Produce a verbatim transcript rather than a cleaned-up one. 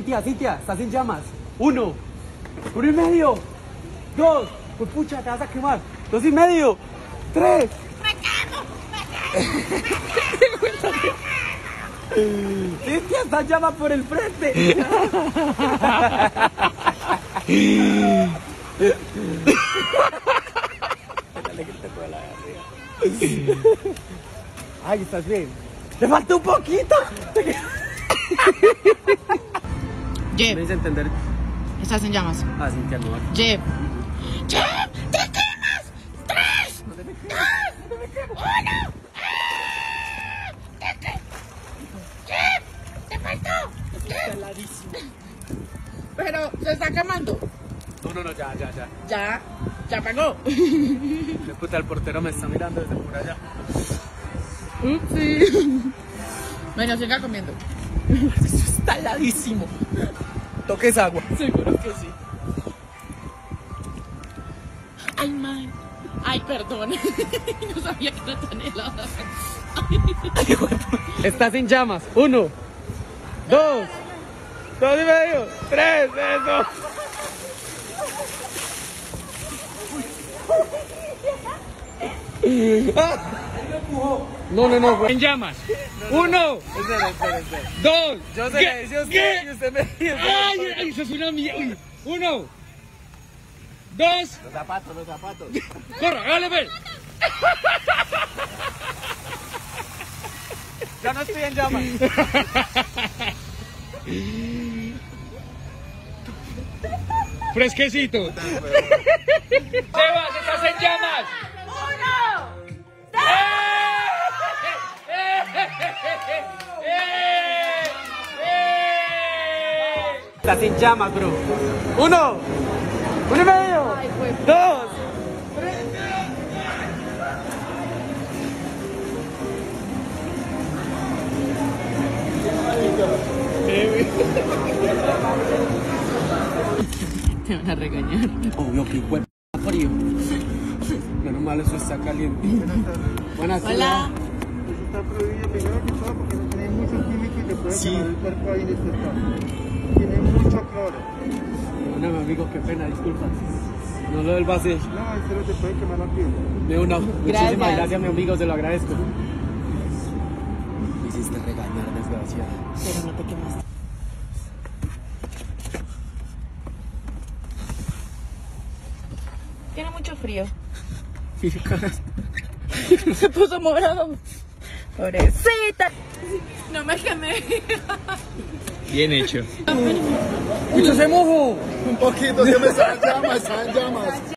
Cintia, Cintia, estás en llamas. Uno, uno y medio, dos, pues pucha, te vas a quemar. Dos y medio, tres. ¡Me quemo! ¡Me quemo! Cintia, está en llamas por el frente. Ay, estás bien. ¡Te falta un poquito! Jeff, Me hice entender. estás en llamas. Ah, Cintia, no. Jeff. ¡Jeff! ¡Te quemas! ¡Tres! ¡Dos! ¡Uno! ¡Ah! ¡Te que... ¡Jeff! ¡Te faltó! ¡Jeff! Pero se está quemando. No, no, no, ya, ya, ya. Ya, ya apagó. Me puta, el portero me está mirando desde por allá. Upsi. Bueno, siga comiendo. Eso está heladísimo. Toques agua. Seguro que sí. Ay, man. Ay, perdón. No sabía que era tan helada. Estás en llamas. Uno, dos, dos y medio, tres, eso. No, no, no. En llamas. Uno, Espera, espera, espera. dos. Yo se le dice a usted y usted me dice. Ay, ay, eso es una mierda. Uy, uno, dos. Los zapatos, los zapatos. Corra, hágale, ve. Ya no estoy en llamas. Fresquecito. Sebas, estás en llamas. ¡Uno! Estás en llamas, bro. Uno, uno y medio, Ay, fue. dos. Te van a regañar. Obvio que cuerpo frío. Menos mal eso está caliente. Buenas tardes. Hola. Está prohibido primero que todo porque no tiene mucho químico y te puede Sí. quemar el cuerpo ahí en este estado. Tiene mucho cloro. Bueno, mi amigo, qué pena, disculpa. No lo del base. No, esto no te puede quemar la piel. De una. Muchísimas Gracias. gracias, mi amigo, se lo agradezco. Me hiciste regañar, desgraciado. Pero no te quemaste. Tiene mucho frío. Mira, caras. Se puso morado. Pobrecita. No me quemé. Bien hecho. ¡Mucho se mojó! Un poquito, se me están llamas, están llamas.